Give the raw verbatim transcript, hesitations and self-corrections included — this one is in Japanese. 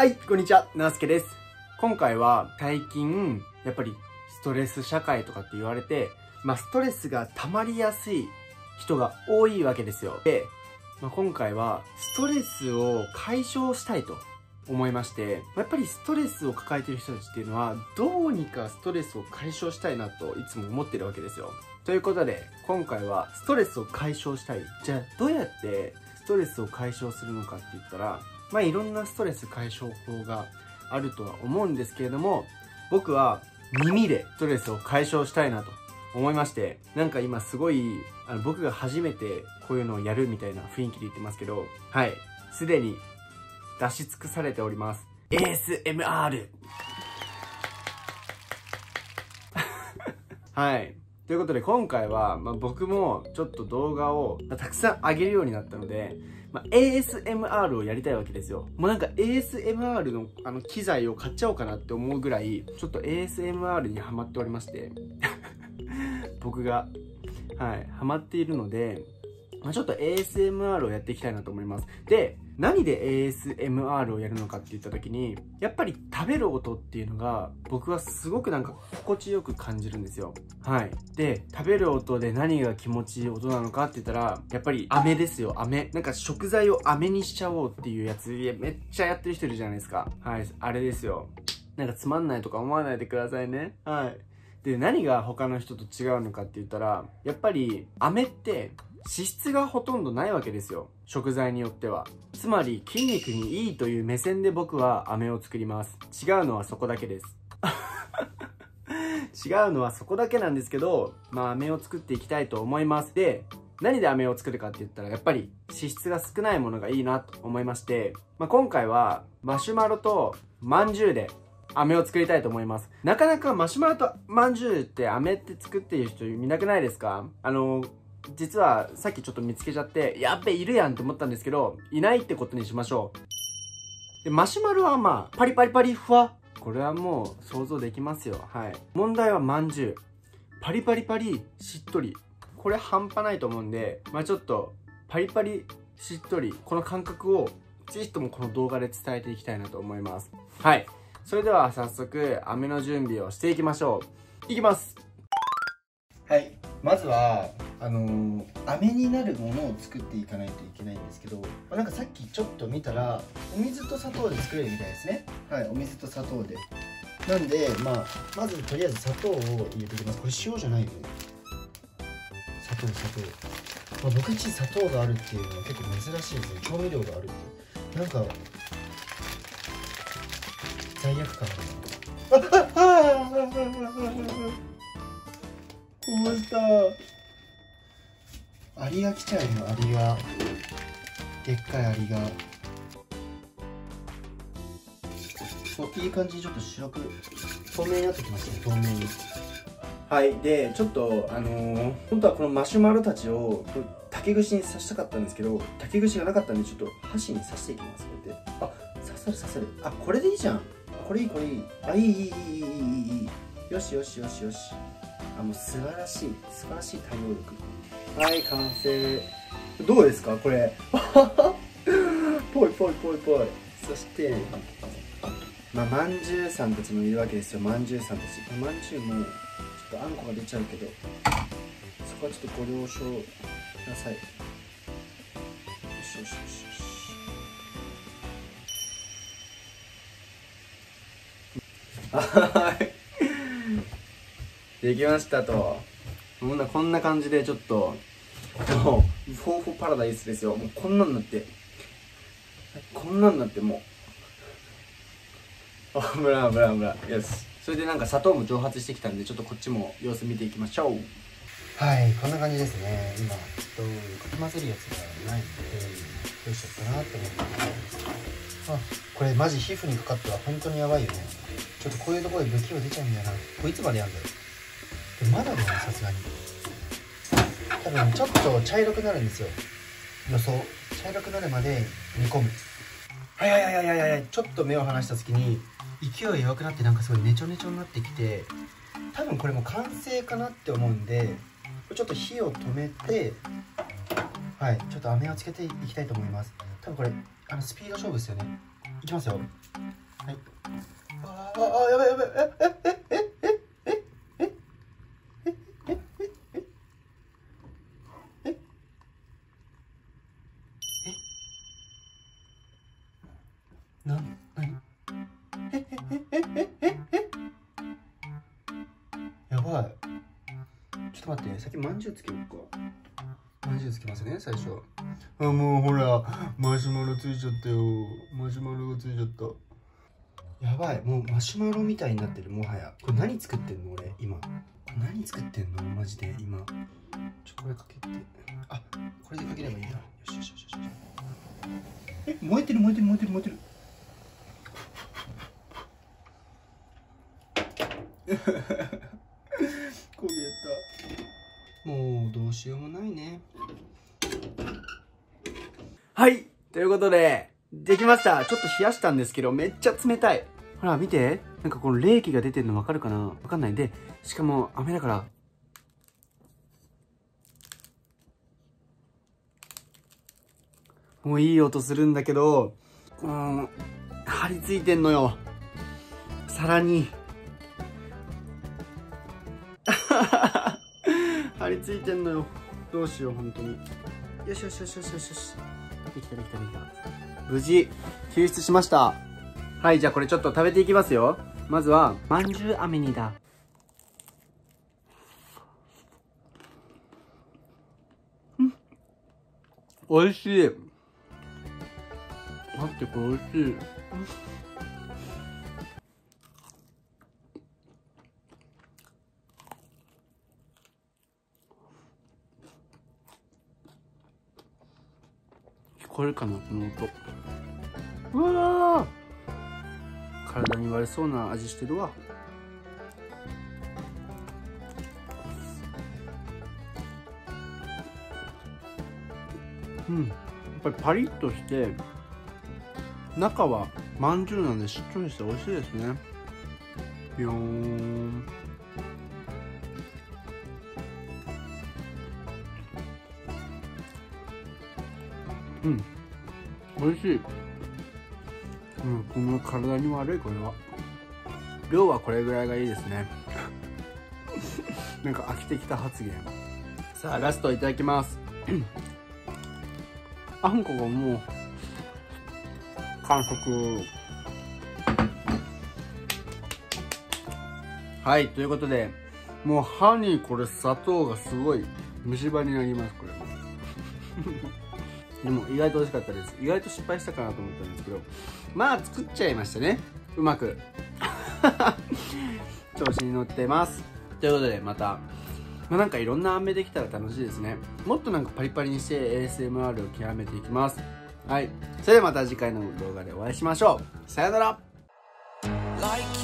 はい、こんにちは、なすけです。今回は最近、やっぱりストレス社会とかって言われて、まあストレスが溜まりやすい人が多いわけですよ。で、まあ、今回はストレスを解消したいと思いまして、やっぱりストレスを抱えている人たちっていうのは、どうにかストレスを解消したいなといつも思ってるわけですよ。ということで、今回はストレスを解消したい。じゃあ、どうやってストレスを解消するのかって言ったら、まあいろんなストレス解消法があるとは思うんですけれども、僕は耳でストレスを解消したいなと思いまして、なんか今すごいあの僕が初めてこういうのをやるみたいな雰囲気で言ってますけど、はい、すでに出し尽くされております。エーエスエムアール はい。ということで今回は、まあ、僕もちょっと動画をたくさん上げるようになったので、まあ、エーエスエムアール をやりたいわけですよ。もうなんか エーエスエムアール のあの機材を買っちゃおうかなって思うぐらい、ちょっと エーエスエムアール にハマっておりまして、僕が、はい、ハマっているので、まあ、ちょっと エーエスエムアール をやっていきたいなと思います。で、何で エーエスエムアール をやるのかって言った時に、やっぱり食べる音っていうのが僕はすごくなんか心地よく感じるんですよ。はい。で、食べる音で何が気持ちいい音なのかって言ったら、やっぱり飴ですよ、飴。なんか食材を飴にしちゃおうっていうやつ、いやめっちゃやってる人いるじゃないですか。はい、あれですよ。なんかつまんないとか思わないでくださいね。はい。で、何が他の人と違うのかって言ったら、やっぱり飴って脂質がほとんどないわけですよ。食材によっては。つまり筋肉にいいという目線で僕は飴を作ります。違うのはそこだけです。違うのはそこだけなんですけど、まあ飴を作っていきたいと思います。で、何で飴を作るかって言ったら、やっぱり脂質が少ないものがいいなと思いまして、まあ、今回はマシュマロとまんじゅうで飴を作りたいと思います。なかなかマシュマロとまんじゅうって飴って作っている人いなくないですか？あの、実はさっきちょっと見つけちゃって、やっべいるやんって思ったんですけど、いないってことにしましょう。で、マシュマロはまあ、パリパリパリふわ。これはもう想像できますよ。はい。問題はまんじゅう。パリパリパリ、しっとり。これ半端ないと思うんで、まあちょっと、パリパリ、しっとり、この感覚を、ぜひともこの動画で伝えていきたいなと思います。はい。それでは早速、飴の準備をしていきましょう。いきます。はい。まずは、あのー、飴になるものを作っていかないといけないんですけど、なんかさっきちょっと見たら、お水と砂糖で作れるみたいですね。はい、お水と砂糖で。なんで、まあ、まずとりあえず砂糖を入れていきます。これ塩じゃないよね。砂糖、砂糖。まあ、僕んち砂糖があるっていうのは結構珍しいですね。調味料があるって。なんか、罪悪感あるな。あっ、ああ、こぼした。アリが来ちゃうよ、アリが。でっかいアリが。そう、いい感じにちょっと白く、透明になってきましたね、透明に。はい、で、ちょっと、あのー、本当はこのマシュマロたちを、竹串に刺したかったんですけど、竹串がなかったんで、ちょっと箸に刺していきます、こうやって。あ、刺さる刺さる。あ、これでいいじゃん。これいい、これいい。あ、いい、いい、いい、いい、いい。よしよしよしよし。あ、もう素晴らしい、素晴らしい対応力。はい、完成。どうですかこれ。ぽいぽいぽいぽい。そして、まあ、まんじゅうさんたちもいるわけですよ。まんじゅうさんたち。まんじゅうも、ちょっとあんこが出ちゃうけど、そこはちょっとご了承ください。よしよしよしよし。はい。できましたと。こんな、こんな感じでちょっと、もう、フォーフォーパラダイスですよ。もうこんなんなって。こんなんなってもう。あ、危ない危ない危ない。よし。それでなんか砂糖も蒸発してきたんで、ちょっとこっちも様子見ていきましょう。はい、こんな感じですね。今、ちょっと、かき混ぜるやつがないので、どうしようかなって思って。あ、これマジ皮膚にかかっては本当にやばいよね。ちょっとこういうところで不器用出ちゃうんだよな。これいつまでやんだよ。まだだよね、さすがに。多分ちょっと茶色くなるんですよ。予想。茶色くなるまで煮込む。はいはいはいはいはいはい。ちょっと目を離した隙に勢い弱くなってなんかすごいネチョネチョになってきて、多分これも完成かなって思うんで、ちょっと火を止めて、はい、ちょっと飴をつけていきたいと思います。多分これあのスピード勝負ですよね。 いきますよ。はい。ああ、やばいやばい。ええええええええええな、なにえええええええやばい。ちょっと待って、先まんじゅうつけようか。まんじゅうつけますね、最初。あ、もうほら、マシュマロついちゃったよ。マシュマロがついちゃった。やばい、もうマシュマロみたいになってる、もはや。これ何作ってんの俺、今。これ何作ってんのマジで、今。ちょっとこれかけて。あ、これでかければいいんだ。よしよしよしよし。え、燃えてる燃えてる燃えてる燃えてる。焦げた。もうどうしようもないね。はい、ということでできました。ちょっと冷やしたんですけどめっちゃ冷たい。ほら見て、なんかこの冷気が出てるの分かるかな。分かんないで、しかも飴だからもういい音するんだけど、うん、張り付いてんのよ、さらに張り付いてんのよ。どうしよう本当に。よしよしよしよしよしよし。できたできたできた。無事救出しました。はい、じゃあこれちょっと食べていきますよ。まずはまんじゅう飴にだ。うん、おいしい。待って、これおいしい。聞こえるかな、この音。うわー、体に悪そうな味してるわ。うん、やっぱりパリッとして中はまんじゅうなんでしっとりして美味しいですね。ビヨーン。うん、美味しい。うん、この体に悪い、これは。量はこれぐらいがいいですね。なんか飽きてきた発言。さあラストいただきます。あんこがもう完食。はい、ということでもう歯にこれ砂糖がすごい虫歯になります。これもでも意外と美味しかったです。意外と失敗したかなと思ったんですけど、まあ作っちゃいましたね、うまく。調子に乗ってます。ということでまた、まあ、なんかいろんな飴できたら楽しいですね。もっとなんかパリパリにして エーエスエムアール を極めていきます。はい、それではまた次回の動画でお会いしましょう。さよなら。